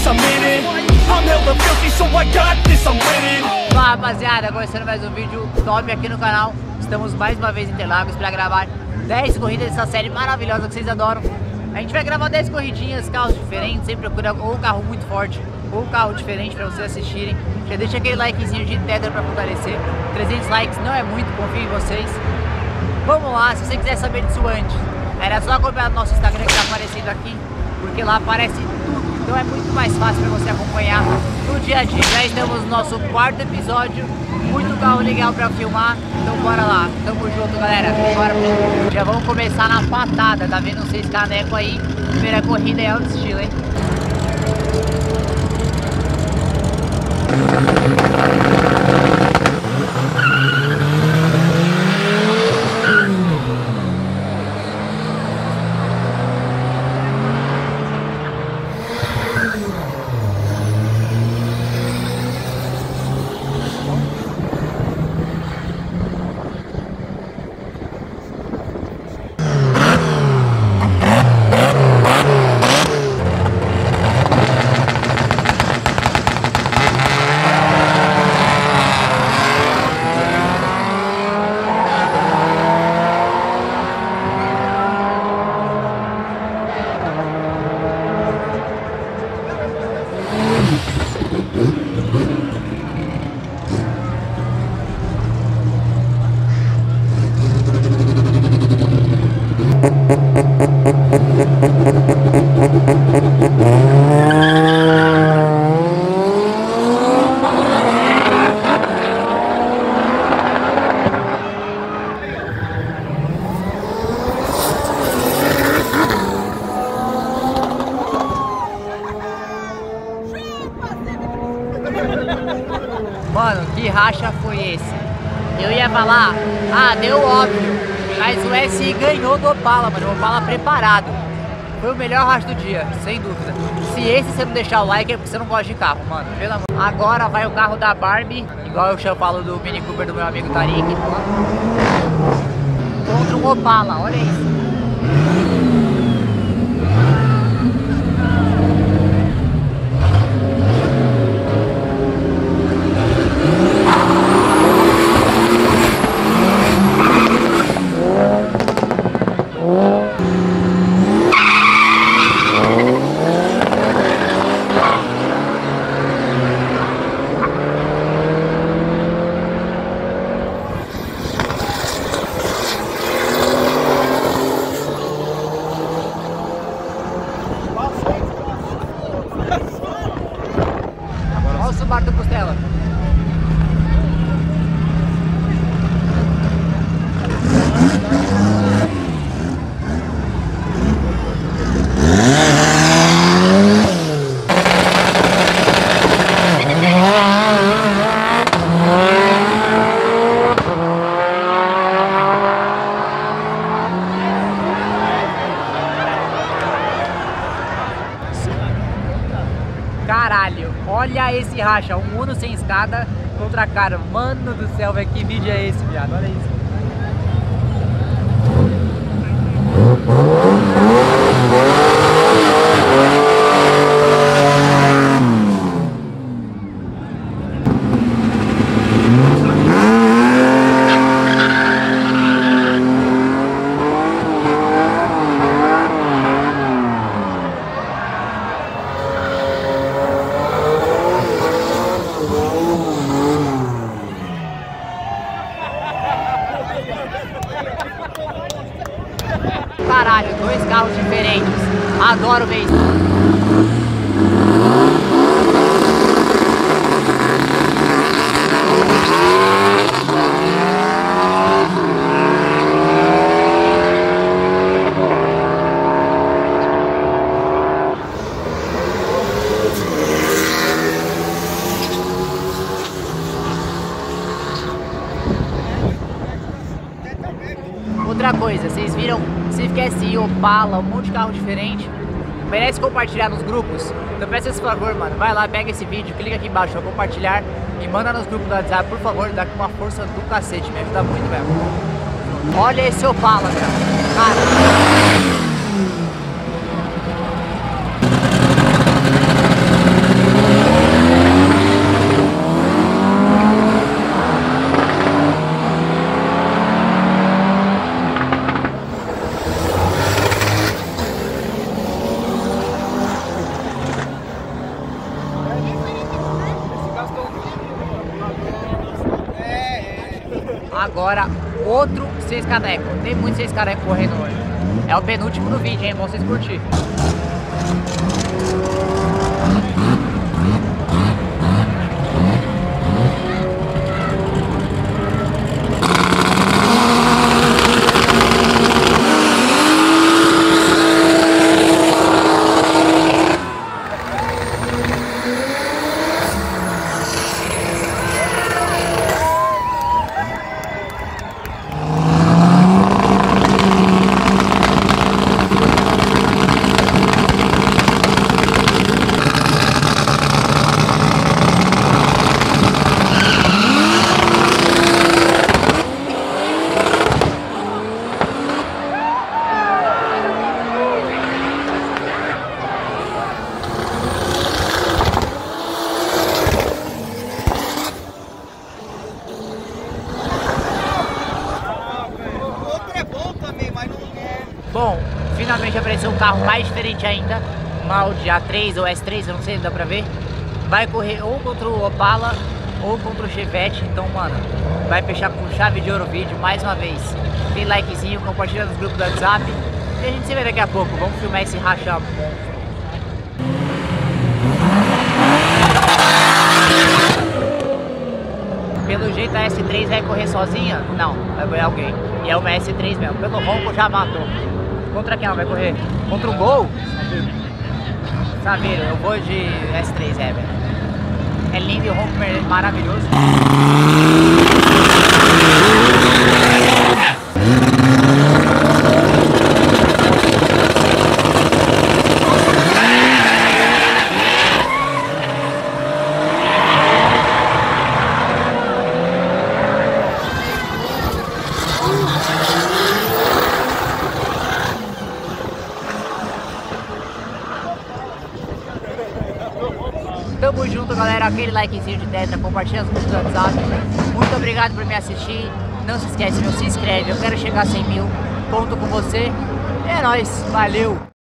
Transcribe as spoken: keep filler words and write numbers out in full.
this, I'm in it. I'm hella filthy, so I got this, I'm winning. Fala rapaziada, começando mais um vídeo top aqui no canal. Estamos mais uma vez em Interlagos para gravar dez corridas dessa série maravilhosa que vocês adoram. A gente vai gravar dez corridinhas, carros diferentes, sempre procura ou um carro muito forte ou um carro diferente para vocês assistirem. Já deixa aquele likezinho de pedra para fortalecer. trezentos likes não é muito, confio em vocês. Vamos lá, se você quiser saber disso antes, era só acompanhar no nosso Instagram que está aparecendo aqui, porque lá aparece tudo, então é muito mais fácil para você acompanhar no dia a dia. Já estamos no nosso quarto episódio, muito carro legal para filmar, então bora lá, tamo junto galera, bora pro vídeo. Já vamos começar na patada, tá vendo vocês caneco aí, primeira corrida é alto estilo, hein? Mano, que racha foi esse? Eu ia falar, ah, deu óbvio, mas o S I ganhou do Opala, mano, o Opala preparado. Foi o melhor racha do dia, sem dúvida. Se esse você não deixar o like é porque você não gosta de carro, mano, pelo amor. Agora vai o carro da Barbie, igual eu falo do Mini Cooper do meu amigo Tariq, contra um Opala, olha isso. Olha o subaco do Costela. Caralho, olha esse racha, um Uno sem escada contra a cara. Mano do céu, velho, que vídeo é esse, viado? Olha isso. Caralho, dois carros diferentes. Adoro ver isso. Outra coisa, vocês viram Civic S I, Opala, um monte de carro diferente, merece compartilhar nos grupos? Então peço esse favor, mano, vai lá, pega esse vídeo, clica aqui embaixo pra compartilhar e manda nos grupos do WhatsApp, por favor, dá com uma força do cacete, me ajuda muito mesmo. Olha esse Opala, cara. Cara. 「 agora outro seis caneco. Tem muito seis caneco correndo hoje. É o penúltimo do vídeo, hein? Bom vocês curtirem. Bom, finalmente apareceu um carro mais diferente ainda, uma Audi A três ou S três, eu não sei, não dá pra ver. Vai correr ou contra o Opala ou contra o Chevette, então, mano, vai fechar com chave de ouro o vídeo mais uma vez. Tem likezinho, compartilha nos grupos do WhatsApp e a gente se vê daqui a pouco. Vamos filmar esse racha. Pelo jeito a S três vai correr sozinha? Não, vai correr alguém. E é uma S três mesmo, pelo ronco já matou. Contra quem ela vai correr? Contra o Gol? Saveiro, eu vou de S três, é, velho. É lindo e o ronco maravilhoso. Tamo junto, galera. Aquele likezinho de tetra, compartilha os grupos do WhatsApp. Muito obrigado por me assistir. Não se esquece, meu, se inscreve. Eu quero chegar a cem mil. Conto com você. É nóis. Valeu.